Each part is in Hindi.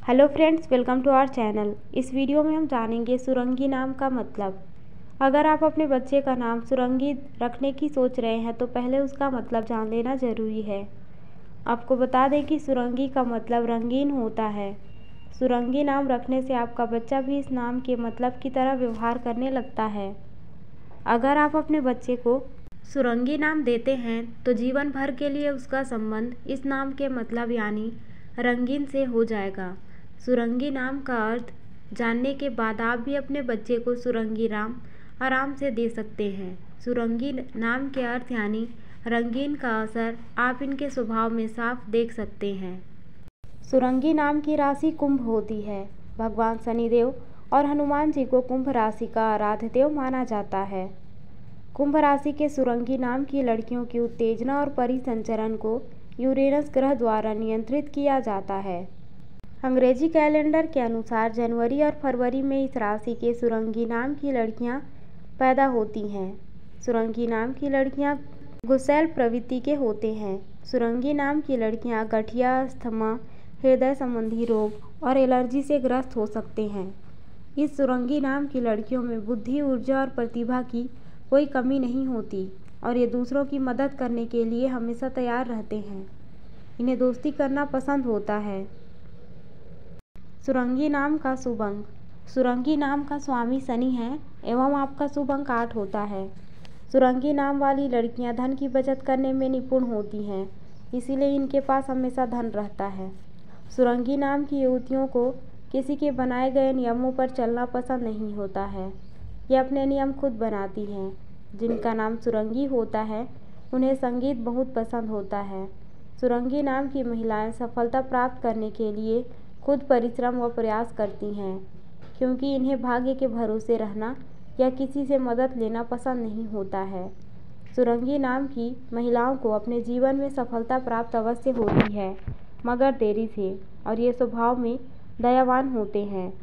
Hello friends, welcome to our channel. इस वीडियो में हम जानेंगे सुरंगी नाम का मतलब। अगर आप अपने बच्चे का नाम सुरंगी रखने की सोच रहे हैं तो पहले उसका मतलब जान लेना ज़रूरी है। आपको बता दें कि सुरंगी का मतलब रंगीन होता है। सुरंगी नाम रखने से आपका बच्चा भी इस नाम के मतलब की तरह व्यवहार करने लगता है। अगर आप अपने बच्चे को सुरंगी नाम देते हैं तो जीवन भर के लिए उसका संबंध इस नाम के मतलब यानी रंगीन से हो जाएगा। सुरंगी नाम का अर्थ जानने के बाद आप भी अपने बच्चे को सुरंगी नाम आराम से दे सकते हैं। सुरंगी नाम के अर्थ यानी रंगीन का असर आप इनके स्वभाव में साफ देख सकते हैं। सुरंगी नाम की राशि कुंभ होती है। भगवान शनिदेव और हनुमान जी को कुंभ राशि का आराध्य देव माना जाता है। कुंभ राशि के सुरंगी नाम की लड़कियों की उत्तेजना और परिसंचरण को यूरेनस ग्रह द्वारा नियंत्रित किया जाता है। अंग्रेजी कैलेंडर के अनुसार जनवरी और फरवरी में इस राशि के सुरंगी नाम की लड़कियां पैदा होती हैं। सुरंगी नाम की लड़कियां गुस्सैल प्रवृत्ति के होते हैं। सुरंगी नाम की लड़कियां गठिया, अस्थमा, हृदय संबंधी रोग और एलर्जी से ग्रस्त हो सकते हैं। इस सुरंगी नाम की लड़कियों में बुद्धि, ऊर्जा और प्रतिभा की कोई कमी नहीं होती और ये दूसरों की मदद करने के लिए हमेशा तैयार रहते हैं। इन्हें दोस्ती करना पसंद होता है। सुरंगी नाम का शुभ अंक। सुरंगी नाम का स्वामी शनि है एवं आपका शुभ अंक 8 होता है। सुरंगी नाम वाली लड़कियां धन की बचत करने में निपुण होती हैं, इसीलिए इनके पास हमेशा धन रहता है। सुरंगी नाम की युवतियों को किसी के बनाए गए नियमों पर चलना पसंद नहीं होता है। ये अपने नियम खुद बनाती हैं। जिनका नाम सुरंगी होता है उन्हें संगीत बहुत पसंद होता है। सुरंगी नाम की महिलाएं सफलता प्राप्त करने के लिए खुद परिश्रम व प्रयास करती हैं, क्योंकि इन्हें भाग्य के भरोसे रहना या किसी से मदद लेना पसंद नहीं होता है। सुरंगी नाम की महिलाओं को अपने जीवन में सफलता प्राप्त अवश्य होती है, मगर देरी से, और ये स्वभाव में दयावान होते हैं।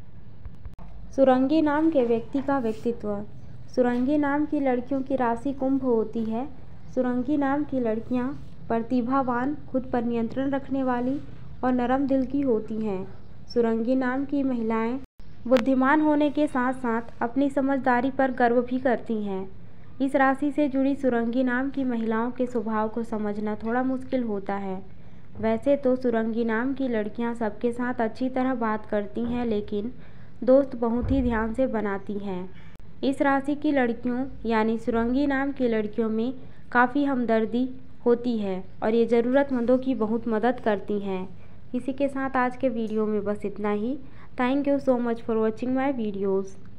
सुरंगी नाम के व्यक्ति का व्यक्तित्व। सुरंगी नाम की लड़कियों की राशि कुंभ होती है। सुरंगी नाम की लड़कियां प्रतिभावान, खुद पर नियंत्रण रखने वाली और नरम दिल की होती हैं। सुरंगी नाम की महिलाएं बुद्धिमान होने के साथ साथ अपनी समझदारी पर गर्व भी करती हैं। इस राशि से जुड़ी सुरंगी नाम की महिलाओं के स्वभाव को समझना थोड़ा मुश्किल होता है। वैसे तो सुरंगी नाम की लड़कियां सबके साथ अच्छी तरह बात करती हैं, लेकिन दोस्त बहुत ही ध्यान से बनाती हैं। इस राशि की लड़कियों यानी सुरंगी नाम की लड़कियों में काफ़ी हमदर्दी होती है और ये ज़रूरतमंदों की बहुत मदद करती हैं। इसी के साथ आज के वीडियो में बस इतना ही। Thank you so much for watching my videos.